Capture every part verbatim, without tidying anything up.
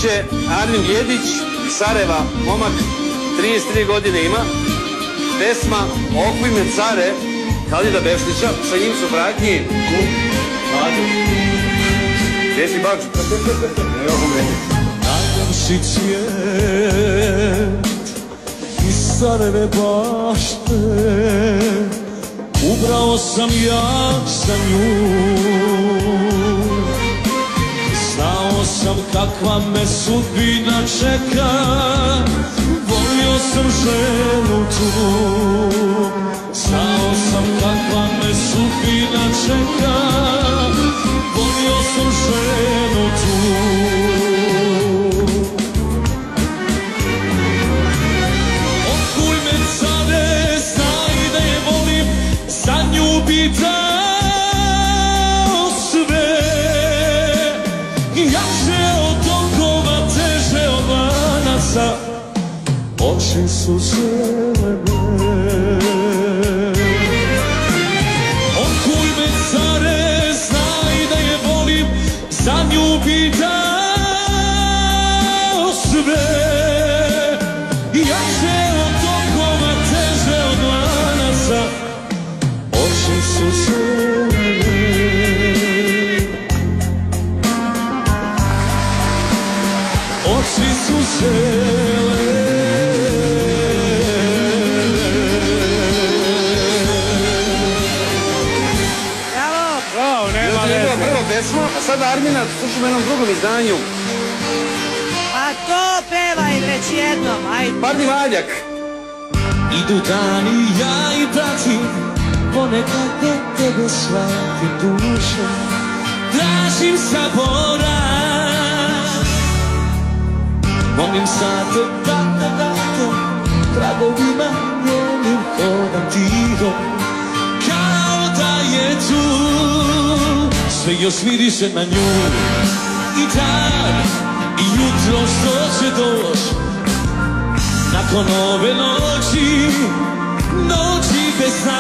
će Armin Jedić iz Sarajeva, momak, trideset tri godine ima, pesma Okuj me care, Halida Bešlića, sa njim su pratnji Mlađo. Gdje si Baču? Nadam si cvijet iz Sarajeve bašte, ubrao sam ja za nju. Znao sam kakva me sudbina čeka, volio sam ženu tu. Znao sam kakva me sudbina čeka, volio sam ženu tu. Okuj me care, znaj da je volim, za nju bi dao sve. Jače od okova, teže od lanaca, oči su zelene. Okuj me care, znaj da je volim, za nju bi dao sve. Jače od okova, teže od lanaca, oči su zelene. Oči su zelene. Bravo! Bravo, nema To je bila veze. prva pesma, a sada Armina slušamo u jednom drugom izdanju. A to pevaj već jednom, ajde. Parni Valjak. Idu dani, ja i pratim, ponekad do tebe svake duše. Tražim sabora, molim sate, date, date, tragovima njenim hodam tiho. Kao da je tu, sve još miriše na nju. I dan, i jutro što će doć, nakon ove noći, noći bez sna.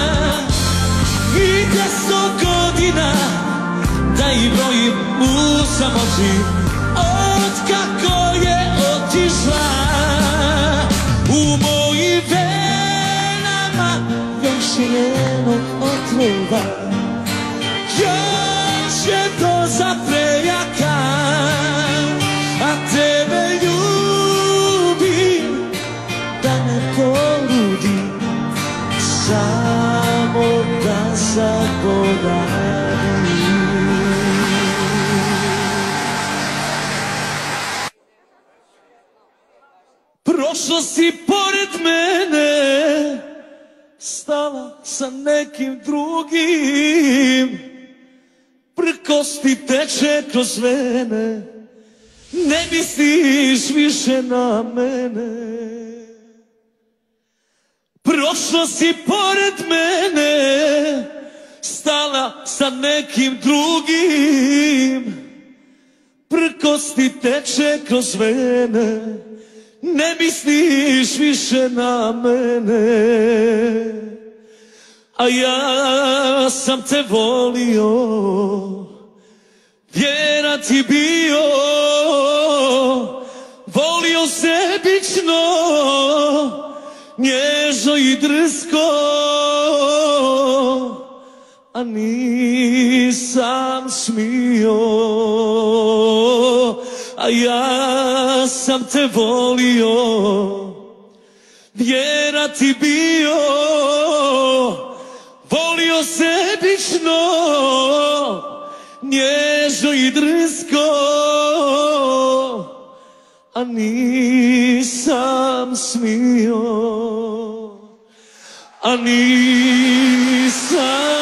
I deset godina, da i brojim u samoći, od kako je otišla. U mojim venama još je njenog otrova, još je doza prejaka, a tebe ljubim da ne poludim, samo da zaboravim. Prošla si pored mene, stala sa nekim drugim, prkosti teče kroz vene, ne misliš više na mene. Prošla si pored mene, stala sa nekim drugim, prkosti teče kroz vene, ne misliš više na mene. A ja sam te volio, vjera ti bio, volio sebično, nježno i drsko, a nisam smio. A ja sam te volio, vjera ti bio, volio sebično, nježno i drsko, a nisam smio, a nisam